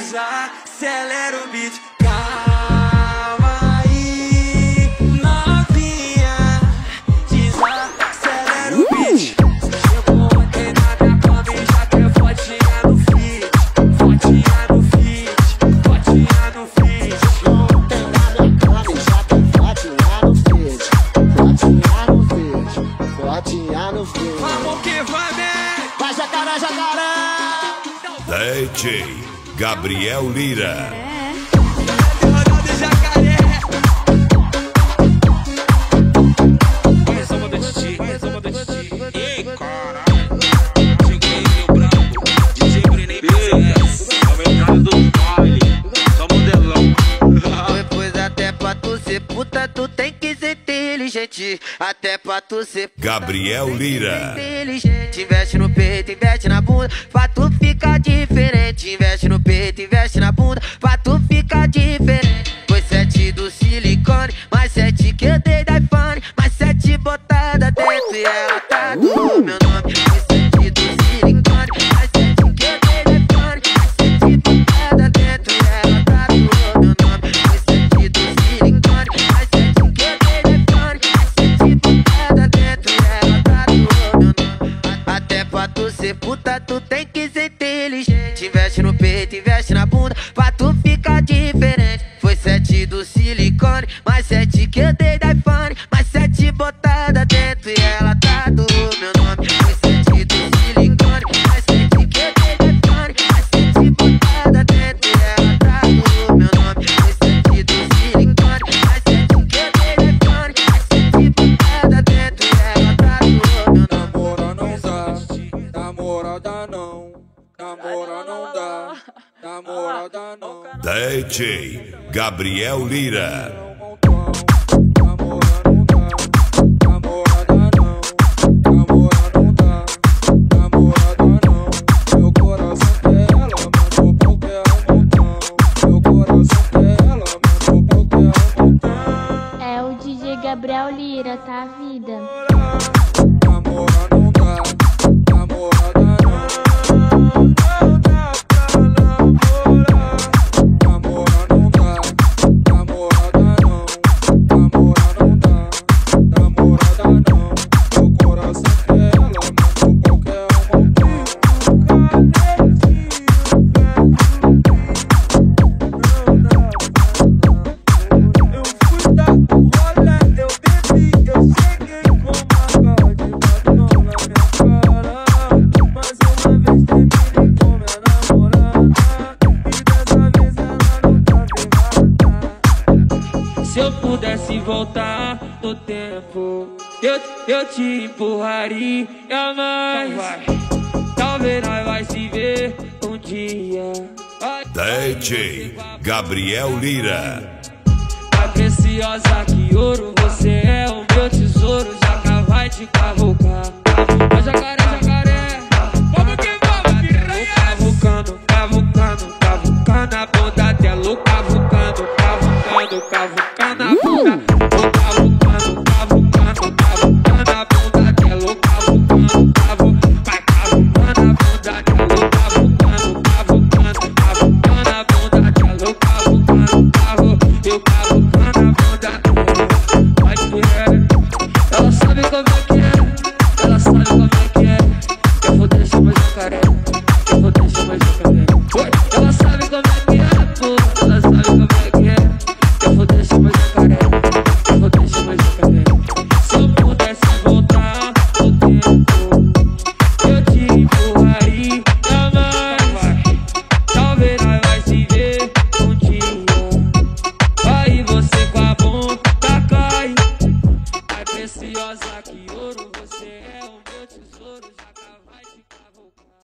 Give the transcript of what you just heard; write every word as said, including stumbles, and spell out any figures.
desacelera o beat. Calma aí, novinha, desacelera o beat. Chegou ontem na minha cama e já quer fotinha no feed, fotinha no feed, fotinha no feed. Ontem na minha cama e já quer fotinha no feed, fotinha no feed, fotinha no feed. Vamos que vamos! Vai jacaré, jacaré! D J Gabriel Lira. Rodada jacaré. Resolva do Titi, resolva do Titi. Ei, caralho. Cheguei, meu branco. D J Bruninho P S. Aumentado do baile. Só modelão. Depois até pra tu ser puta, tu tem que ser inteligente. Até pra tu ser Gabriel Lira. inteligente. Investe no peito, investe na bunda, pra tu ficar diferente. Investe no peito, investe na bunda, pra tu ficar diferente. Foi sete do silicone, mais sete que eu dei da iPhone, mais sete botada dentro e ela tá do meu nome. Foi sete do silicone, mais sete que eu dei da iPhone, mais sete botada dentro e ela tá do meu nome. Foi sete do silicone, mais sete que eu dei da iPhone, mais sete botada dentro e ela tá do meu nome. Até pra tu ser puta, tu tem que ser inteligente. Investe no peito, investe na bunda, pra tu ficar diferente. Foi sete do silicone, mais sete que eu dei da iPhone, mais sete botada dentro e ela tá do meu nome. Foi sete do silicone, mais sete que eu dei da iPhone, mais sete botada dentro e ela tá do meu nome. Foi sete do silicone, mais sete que eu dei da iPhone, mais sete botada dentro e ela tá do meu nome. Namora não dá, namorada não, namora não dá, namorada não. D J Gabriel Lira. Namora não dá, namorada não, namora não dá, namorada não. Meu coração quer ela, mas o pau quer um montão. Meu coração quer ela, mas o pau quer um montão. É o D J Gabriel Lira, tá, vida? Namora não dá, namorada não. Não dá pra namorar. Namora não dá, namorada não. Namora não dá, namorada não. Meu coração quer ela, mas o pau quer um montão. Eu fui dar o rolê, eu bebi, eu cheguei com uma cara de batom na minha cara. Mais uma vez terminei com minha namorada, e dessa vez ela não tá ferrada. Se eu pudesse voltar no tempo, eu, eu te empurraria mais. Talvez nós vai se ver um dia. D J Gabriel Lira. Mais preciosa que ouro, você é o meu tesouro, já vai te cavocar.